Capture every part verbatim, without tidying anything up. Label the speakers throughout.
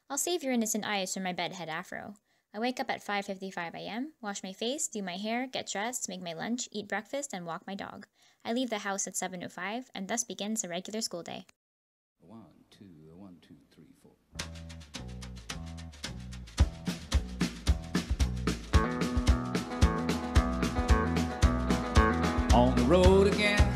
Speaker 1: I'll save your innocent eyes from my bedhead afro. I wake up at five fifty-five a m, wash my face, do my hair, get dressed, make my lunch, eat breakfast, and walk my dog. I leave the house at seven oh five, and thus begins a regular school day.
Speaker 2: One, two, one, two, three, four. On the road again.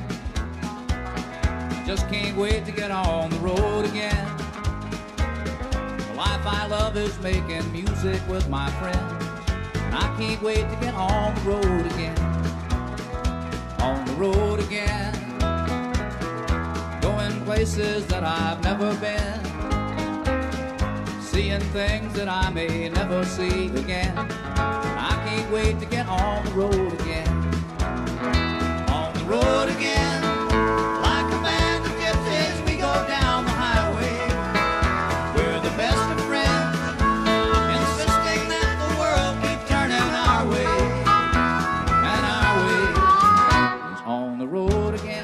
Speaker 2: Just can't wait to get on the road again. The life I love is making music with my friends, and I can't wait to get on the road again. On the road again. Going places that I've never been, seeing things that I may never see again. I can't wait to get on the road again. On the road again. Like a band of gypsies, we go down the highway. We're the best of friends, insisting that the world keep turning our way. And our way is on the road again.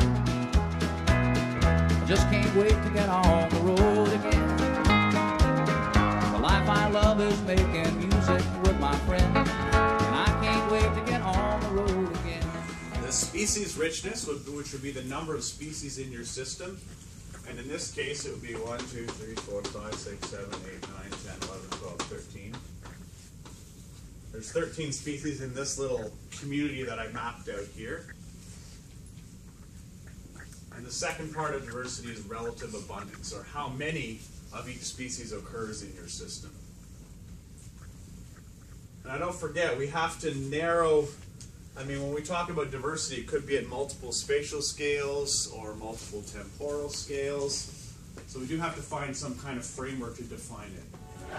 Speaker 2: Just can't wait to get on the road again. The life I love is making music with my friends, and I can't wait to get on the road again.
Speaker 3: The species richness, would, which would be the number of species in your system, and in this case it would be one, two, three, four, five, six, seven, eight, nine, ten, eleven, twelve, thirteen. There's thirteen species in this little community that I mapped out here. And the second part of diversity is relative abundance, or how many of each species occurs in your system. And I don't forget, we have to narrow, I mean, when we talk about diversity, it could be at multiple spatial scales or multiple temporal scales. So we do have to find some kind of framework to define it.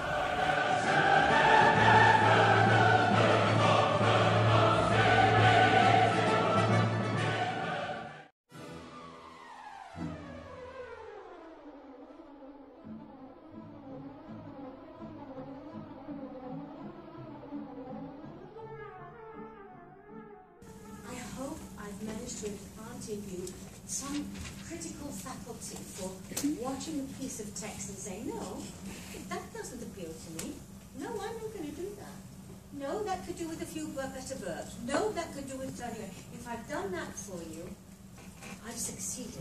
Speaker 4: To impart in you some critical faculty for watching a piece of text and saying, no, that doesn't appeal to me. No, I'm not going to do that. No, that could do with a few better verbs. No, that could do with... Anyway, if I've done that for you, I've succeeded.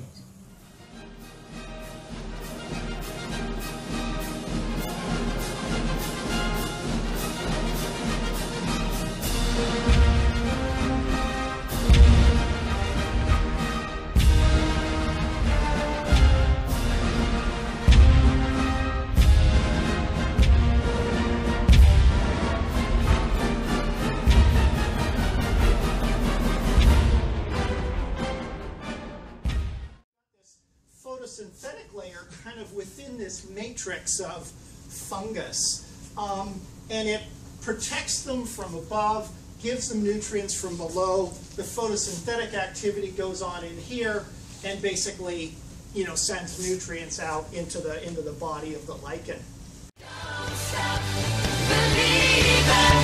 Speaker 5: Photosynthetic layer kind of within this matrix of fungus, um, and it protects them from above, gives them nutrients from below. The photosynthetic activity goes on in here and basically, you know, sends nutrients out into the into the body of the lichen.
Speaker 6: Don't stop believing.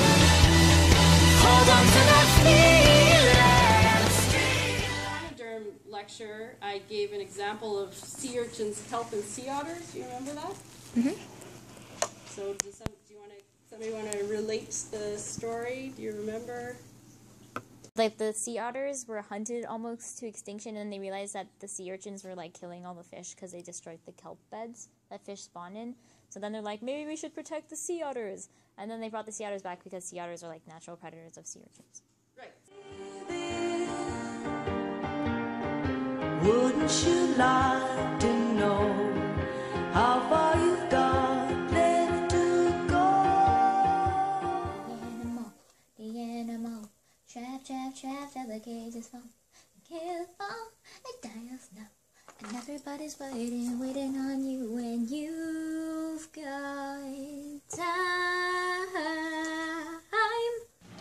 Speaker 6: Hold on to that feeling.
Speaker 7: Lecture, I gave an example of sea urchins, kelp, and sea otters. Do you remember that?
Speaker 1: Mm-hmm.
Speaker 7: So, does some, do you want to? Somebody want to relate the story? Do you remember?
Speaker 1: Like the sea otters were hunted almost to extinction, and they realized that the sea urchins were like killing all the fish because they destroyed the kelp beds that fish spawn in. So then they're like, maybe we should protect the sea otters, and then they brought the sea otters back because sea otters are like natural predators of sea urchins.
Speaker 7: Right.
Speaker 6: Wouldn't you like to know how far you've got left to go?
Speaker 1: The animal, the animal, trap, trap, trap, till the cages fall, kill fall, and die of snow. And everybody's waiting, waiting on you when you've got time.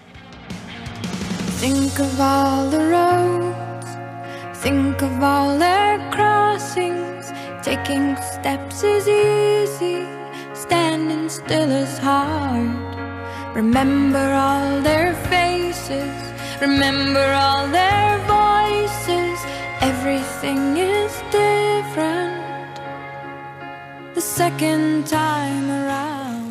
Speaker 8: Think of all the roads, think of all their crossings. Taking steps is easy, standing still is hard. Remember all their faces, remember all their voices. Everything is different. The second time around.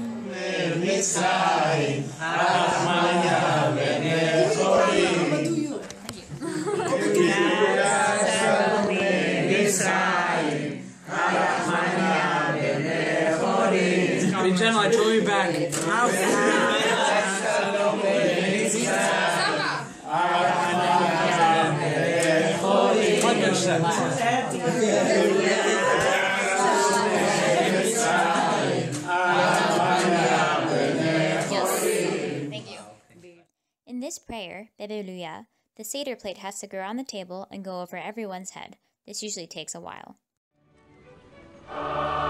Speaker 9: Be gentle, I told you back.
Speaker 1: Thank you. In this prayer, Alleluia, the Seder plate has to go around the table and go over everyone's head. This usually takes a while.